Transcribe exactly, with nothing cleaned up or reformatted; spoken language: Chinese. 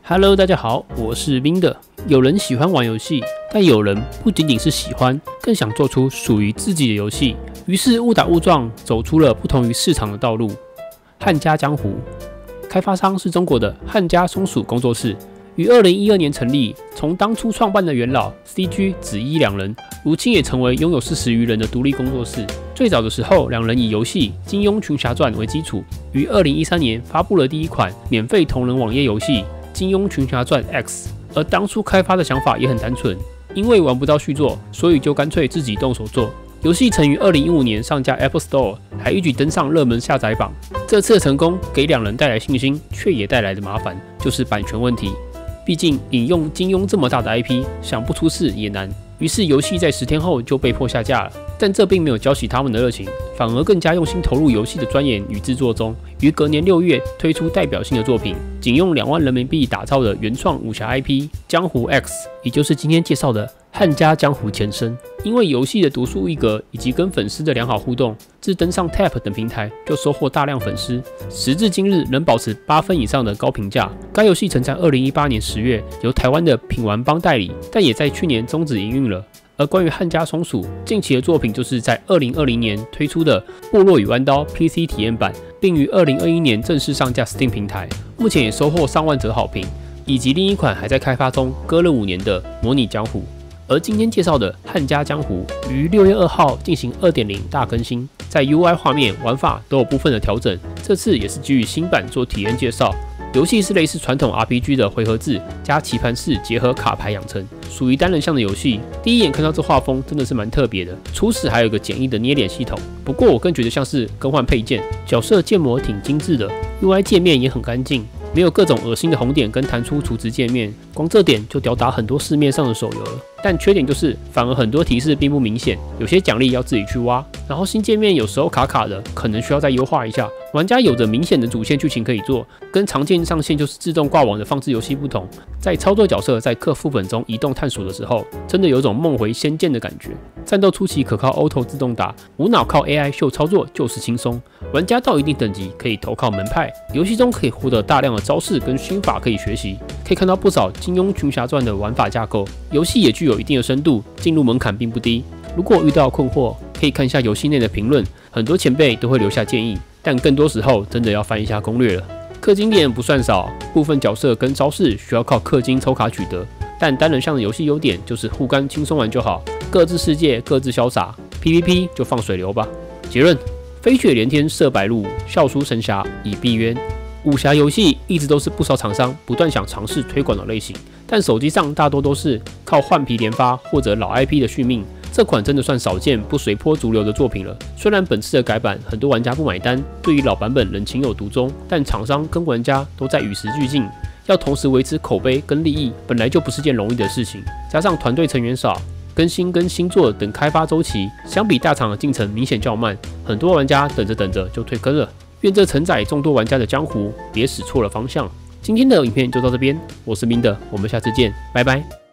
Hello， 大家好，我是冰的。有人喜欢玩游戏，但有人不仅仅是喜欢，更想做出属于自己的游戏。于是误打误撞走出了不同于市场的道路。汉家江湖，开发商是中国的汉家松鼠工作室，于二零一二年成立。从当初创办的元老 C G 子一两人，如今也成为拥有四十余人的独立工作室。最早的时候，两人以游戏《金庸群侠传》为基础，于二零一三年发布了第一款免费同人网页游戏《金庸群侠传 X》。而当初开发的想法也很单纯，因为玩不到续作，所以就干脆自己动手做。游戏曾于二零一五年上架 Apple Store， 还一举登上热门下载榜。这次的成功给两人带来信心，却也带来的麻烦，就是版权问题。毕竟引用金庸这么大的 I P， 想不出事也难。于是游戏在十天后就被迫下架了。但这并没有浇熄他们的热情，反而更加用心投入游戏的钻研与制作中。于隔年六月推出代表性的作品，仅用两万人民币打造的原创武侠 I P 江湖 X， 也就是今天介绍的汉家江湖前身。因为游戏的独树一格以及跟粉丝的良好互动，自登上 T A P 等平台就收获大量粉丝，时至今日仍保持八分以上的高评价。该游戏曾在二零一八年十月由台湾的品玩帮代理，但也在去年终止营运了。而关于汉家松鼠近期的作品，就是在二零二零年推出的《部落与弯刀》P C 体验版，并于二零二一年正式上架 Steam 平台，目前也收获上万则好评，以及另一款还在开发中、隔了五年的《模拟江湖》。而今天介绍的汉家江湖于六月二号进行 二点零 大更新，在 U I 画面、玩法都有部分的调整，这次也是基于新版做体验介绍。游戏是类似传统 R P G 的回合制加棋盘式结合卡牌养成，属于单人向的游戏。第一眼看到这画风真的是蛮特别的，初始还有一个简易的捏脸系统，不过我更觉得像是更换配件，角色建模挺精致的 ，U I 界面也很干净，没有各种恶心的红点跟弹出储值界面，光这点就吊打很多市面上的手游了。但缺点就是反而很多提示并不明显，有些奖励要自己去挖，然后新界面有时候卡卡的，可能需要再优化一下。玩家有着明显的主线剧情可以做，跟常见上线就是自动挂网的放置游戏不同，在操作角色在各副本中移动探索的时候，真的有种梦回仙剑的感觉。战斗初期可靠 auto 自动打，无脑靠 A I 秀操作就是轻松。玩家到一定等级可以投靠门派，游戏中可以获得大量的招式跟心法可以学习，可以看到不少金庸群侠传的玩法架构。游戏也具有一定的深度，进入门槛并不低。如果遇到困惑，可以看一下游戏内的评论，很多前辈都会留下建议。但更多时候真的要翻一下攻略了。氪金点不算少，部分角色跟招式需要靠氪金抽卡取得，但单人向的游戏优点就是互干轻松玩就好，各自世界各自潇洒 ，P V P 就放水流吧。结论：飞雪连天射白鹿，笑书神侠倚碧鸳。武侠游戏一直都是不少厂商不断想尝试推广的类型，但手机上大多都是靠换皮连发或者老 I P 的续命。这款真的算少见不随波逐流的作品了。虽然本次的改版很多玩家不买单，对于老版本仍情有独钟，但厂商跟玩家都在与时俱进，要同时维持口碑跟利益，本来就不是件容易的事情。加上团队成员少，更新跟新作等开发周期，相比大厂的进程明显较慢，很多玩家等着等着就退坑了。愿这承载众多玩家的江湖别使错了方向。今天的影片就到这边，我是明德，我们下次见，拜拜。